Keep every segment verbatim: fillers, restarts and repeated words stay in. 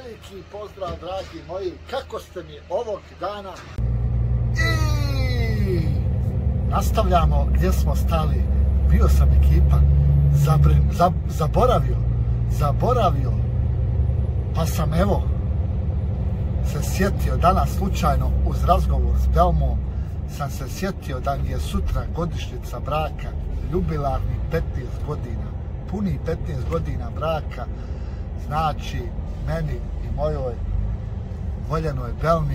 veliki pozdrav, dragi moji, kako ste mi ovog dana? I nastavljamo gdje smo stali. Bio sam ekipa, Zabrin, zab, zaboravio, zaboravio, pa sam evo se sjetio danas slučajno uz razgovor s Belmom, sam se sjetio da mi je sutra godišnjica braka, jubilarni petnaest godina, puni petnaest godina braka, znači meni i mojoj voljenoj Belmi.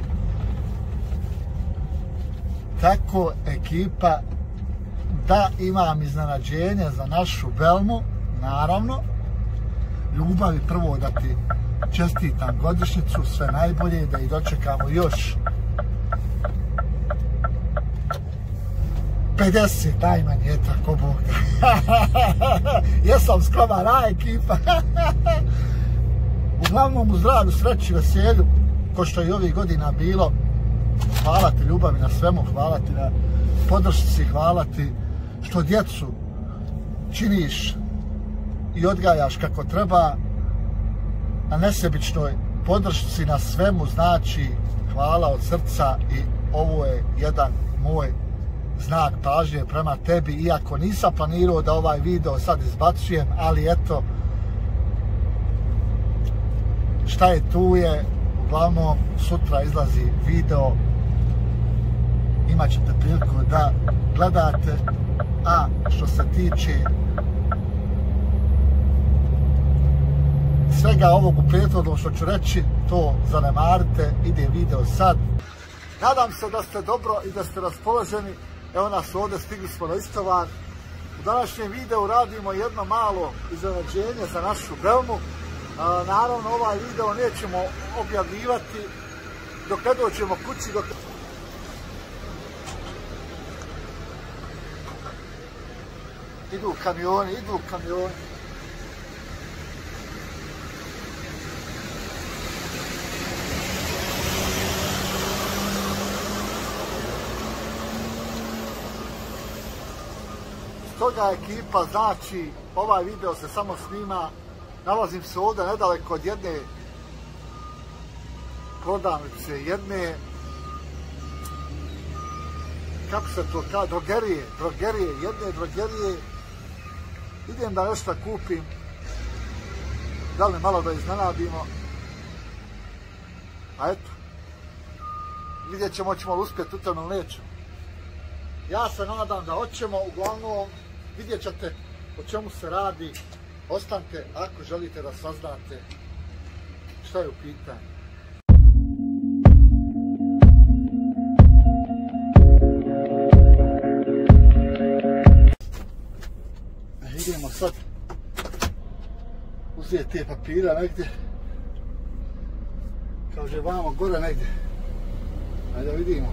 Tako ekipa da imam iznenađenje za našu Belmu, naravno. Ljubavi, prvo da ti čestitam godišnjicu, sve najbolje, da ih dočekamo još pedeset najmanje, je tako Bog. Jesam skroman, a ekipa. Uglavnom u zdravlju, sreći, veselju, ko što je ovih godina bilo. Hvala ti ljubavi na svemu, hvala ti na podršci, hvala ti što djecu činiš i odgajaš kako treba, na nesebičnoj podršci na svemu, znači hvala od srca i ovo je jedan moj znak pažnje prema tebi, iako nisam planirao da ovaj video sad izbacujem, ali eto, šta je tu je, uglavnom sutra izlazi video, imat ćete priliku da gledate, a što se tiče svega ovog u prethodnom što ću reći, to zanemarite, ide video sad. Nadam se da ste dobro i da ste raspoloženi. Evo nas ovdje, stigli smo na Istovar. U današnjem videu radimo jedno malo iznenađenje za našu Belmu. A, naravno ovaj video nećemo objavljivati dok ne dođemo kući. Dok... Idu kamioni, idu kamioni. Stoga ekipa, znači ovaj video se samo snima, nalazim se ovdje nedaleko od jedne prodavnice, jedne, kako se to kaže, drogerije, drogerije, jedne drogerije. Idem da nešto kupim, da li malo da iznenadimo, a eto, vidjet ćemo, ćemo li uspjeti u tome ili nećemo. Ja se nadam da hoćemo, uglavnom vidjet ćete o čemu se radi. Ostanite ako želite da saznate šta je u pitanju. Idemo sad uzeti te papira negdje. Kaže vamo gore negdje. Ajde vidimo.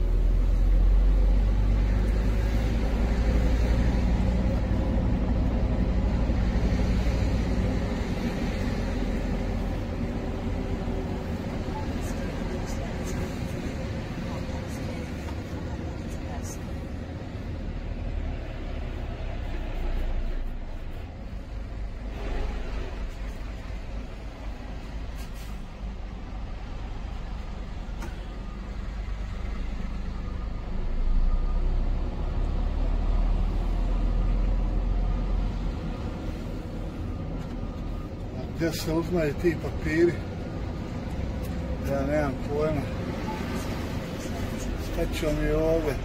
Gdje se uzmaju ti papiri, ja nemam pojma. Staću mi ovdje.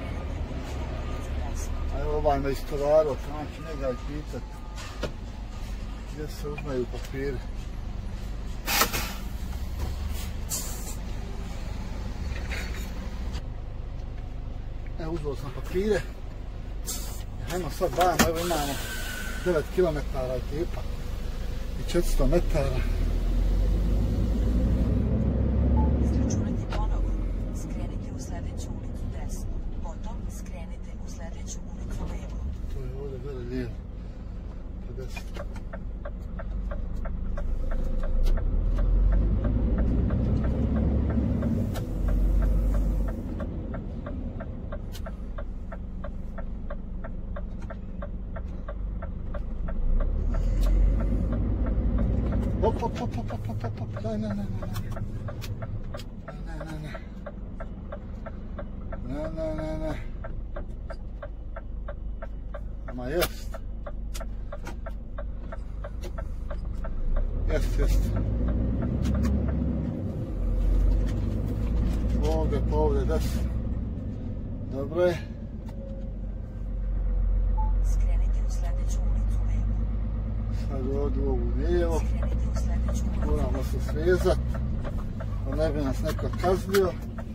A evo ovaj me istovario, tamo ću njega i pitat. Gdje se uzmaju papiri. Evo uzeo sam papire. Hajmo sad bavimo, evo imamo devet kilometara ekipa. I četiristo metara. Izračunajte ponovo. Skrenite u sljedeću ulicu desno. Potom skrenite u sljedeću ulicu levo. To je ovdje gore lijevo. pedeset. op, op, op, op, op, op, op, op, ne, ne, ne, ne, ne, ne, ne, ne, ne, ne, ne, ama jest, jest, jest, ovdje, pa ovdje, desno, dobro je. Sad ovdje ovu lijevo, moramo se svezati, da ne bi nas neko kaznio.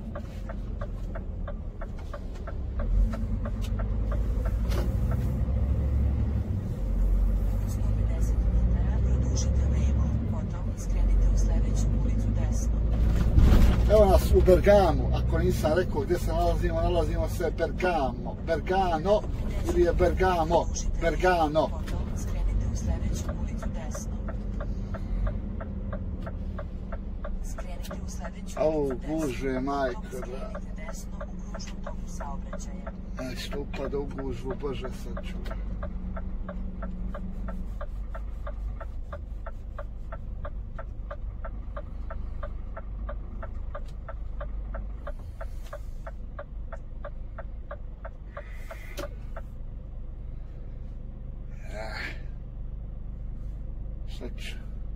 Evo nas u Bergamu, ako nisam rekao gdje se nalazimo, nalazimo se Bergamo, Bergano ili je Bergamo, Bergano. Au, Bože, majko, da. Aj, što upada u gužvu, Bože, sad ću. Sad ću.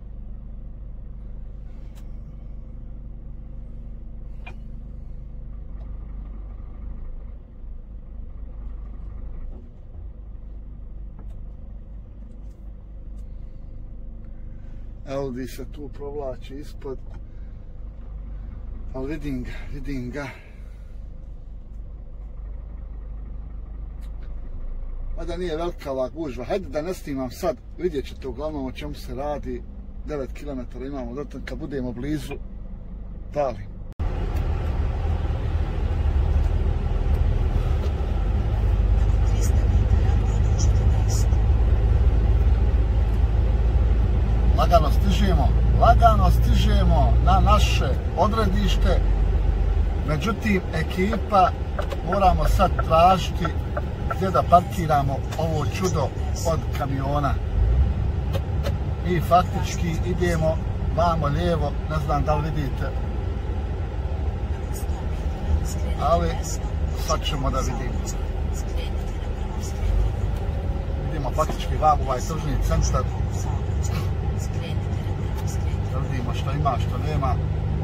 Audi se tu provlači ispod, ali vidim ga, vidim ga. Mada nije velika ova gužva, hajde da ne snimam sad, vidjet ćete uglavnom o čemu se radi, devet kilometara imamo do toga, kad budemo blizu, pali. Lagano stižemo, lagano stižemo na naše odredište, međutim ekipa moramo sad tražiti gdje da parkiramo ovo čudo od kamiona. Mi faktički idemo vamo lijevo, ne znam da li vidite, ali sad ćemo da vidimo. Vidimo faktički vamo ovaj tržni centar. Da vidimo što ima, što nema.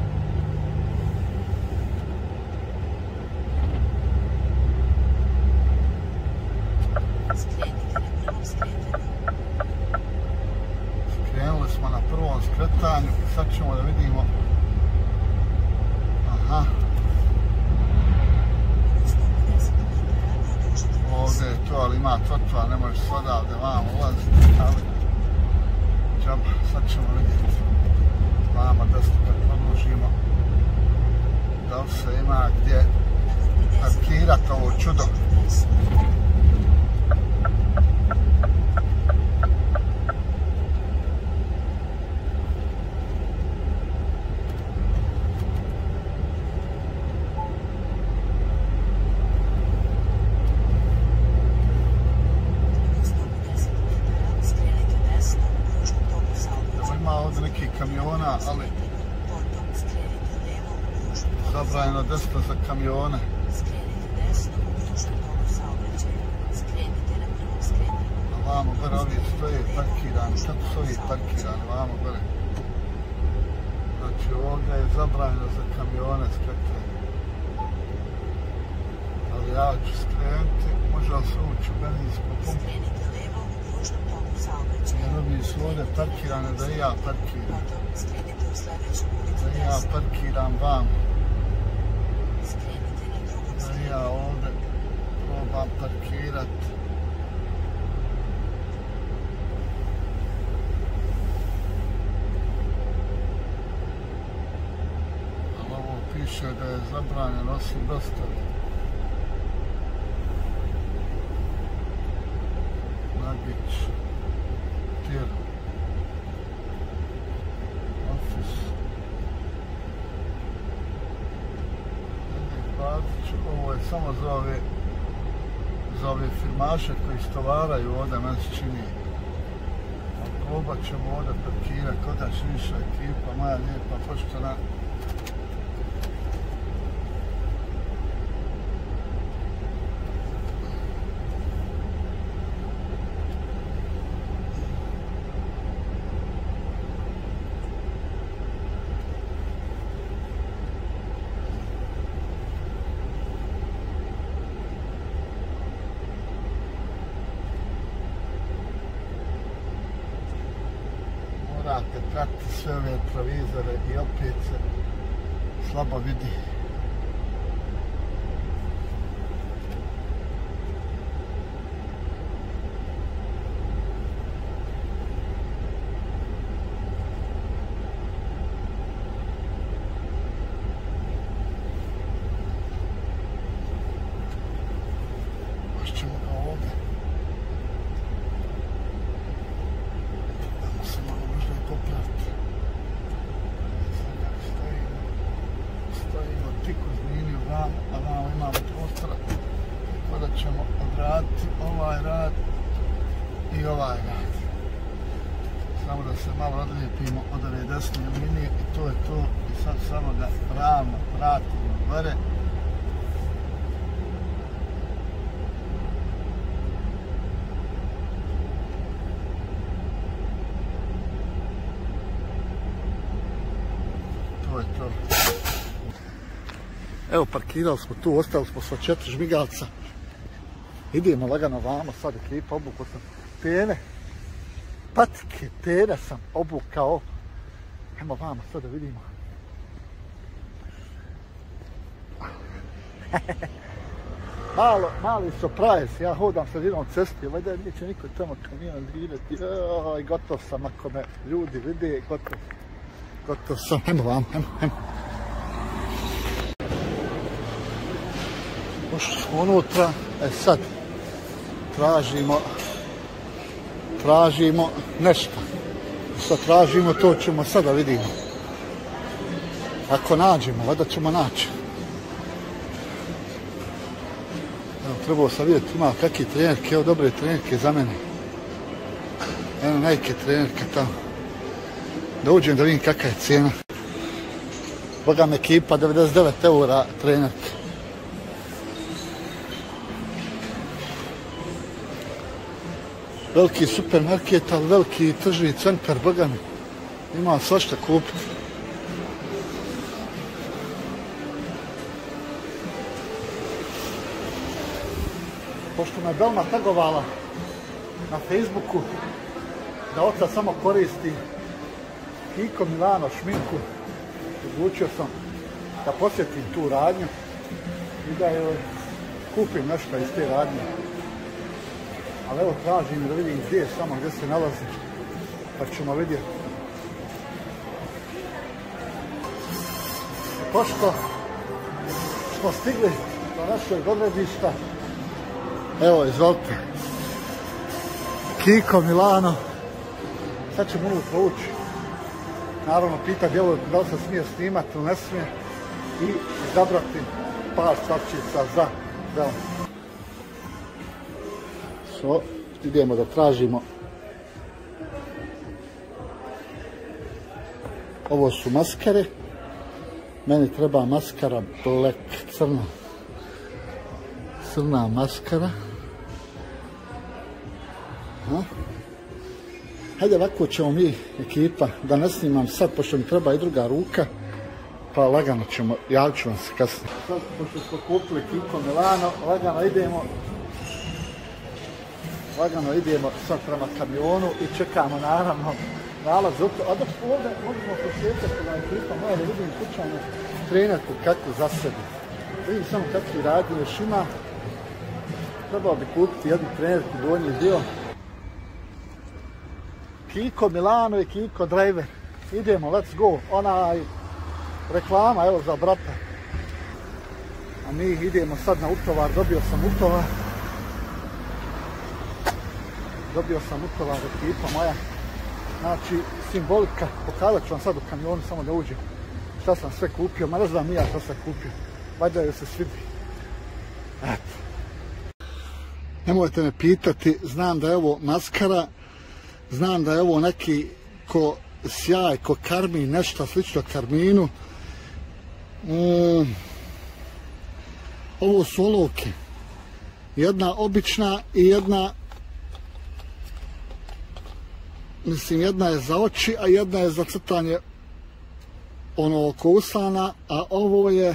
Skrenuli smo na prvom skretanju i sad ćemo da vidimo. Aha. Ovdje je to, ali ima trotoar, ne možeš se odavde vamo ulaziti, ali džaba, sad ćemo vidjeti. Vama desno kad produžimo, da li se ima gdje parkirati ovo čudo. Kamiona, ali zabranjeno desno za kamione. A vamo gore ovi stoje parkirani, kako su ovi parkirani, vamo gore. Znači ovdje je zabranjeno za kamione skretanje. Ali ja ću skrenuti, može li se ući u benzinsku pumpu? Jer ovi su ovdje parkirane da i ja parkiram. Da i ja parkiram vam. Da i ja ovdje probam parkirat. Ali ovo piše da je zabranjeno osim dostavi. Nagić. Tir. Office. Ovo je samo za ove za ove firmaše koji stovaraju ovdje, meni se čini. probat ćemo ovdje parkirati, koda šiša ekipa, moja lijepa, poštena. Morate pratiti sve ove provizore i opet se slabo vidi. Baš ćemo ga ovdje. Popraviti. Stojimo, stojimo tik uz liniju van, a vamo imamo prostora tako da ćemo odraditi ovaj rad i ovaj rad. Samo da se malo odlijepimo od ove desne linije i to je to. I sad samo da ravno vratimo gore. Evo, parkirali smo tu, ostali smo sa četiri žmigalca. Idemo lagano vamo, sad ekipa, obukao sam tene, patike, tene sam obukao. Ajmo vamo, sad da vidimo. Malo, mali surprise, ja hodam sredinom cesti, valjda neće niko tamo kamion vidjeti. Joj, gotov sam, ako me ljudi vide, gotov. Gotov sam, ajmo vamo, ajmo, ajmo. Ušli smo unutra, e sad tražimo, tražimo nešto. Što tražimo, to ćemo sada vidimo. Ako nađemo, valjda ćemo naći. Evo, trebao sam vidjeti ima kakve trenerke, evo dobre trenerke za mene. Evo neke trenerke tamo. Da uđem da vidim kakva je cijena. Boga me ekipa, devedeset devet eura trenerke. Veliki supermarket, ali veliki tržni centar, boga mi. Ima svašta kupiti. Pošto me Belma tagovala na Facebooku da otac samo koristi Kiko Milano šminku, odlučio sam da posjetim tu radnju i da joj kupim nešto iz te radnje. Ali evo tražim da vidim gdje je samo, gdje se nalazi, pa ćemo vidjeti. Pošto smo stigli do našeg odredišta, evo, izvolite, Kiko Milano, sad ćemo unutra ući. Naravno, pita djevojku da li se smije snimati ili ne smije i izabrati par stvarčica za Belmu. So, idemo da tražimo. Ovo su maskare. Meni treba maskara black, crna. Crna maskara. Aha. Hajde, ovako ćemo mi, ekipa, da ne snimam sad, pošto mi treba i druga ruka. Pa lagano ćemo, javit ću vam se kasnije. Sad, pošto smo kupili Kiko Milano, lagano idemo. Lagano idemo sad prema kamionu i čekamo naravno nalaz. A dok smo ovdje, možemo posjetiti da je ekipa moja da vidim slučajno trenerku kakvu za sebe. Vidim samo kakvi radi još ima. Trebao bi kupiti jednu trenerku donji dio. Kiko Milano i Kiko Driver. Idemo, let's go. Onaj reklama, evo za brata. A mi idemo sad na utovar, dobio sam utovar. Dobio sam utovar, ekipa moja. Znači, simbolika, pokazat ću vam sad u kamionu, samo da uđem. Šta sam sve kupio, ma ne znam ni ja šta sam kupio. Valjda joj se svidi. Eto. Nemojte me pitati, znam da je ovo maskara Znam da je ovo neki ko sjaj, ko karmin, nešto slično karminu. Mm. Ovo su olovke. Jedna obična i jedna, mislim, jedna je za oči, a jedna je za crtanje ono oko usana, a ovo je,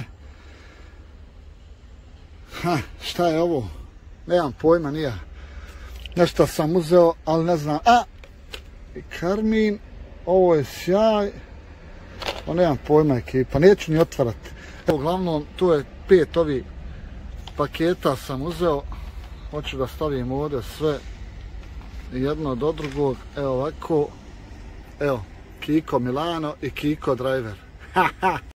ha, šta je ovo? Nemam pojma, nije. Nešto sam uzeo, ali ne znam. A, karmin, ovo je sjaj, o, nemam pojma ekipa, neću ni otvarati. Evo, uglavnom, tu je pet ovih paketa sam uzeo, hoću da stavim ovdje sve jedno do drugog, evo ovako, evo, Kiko Milano i Kiko Driver.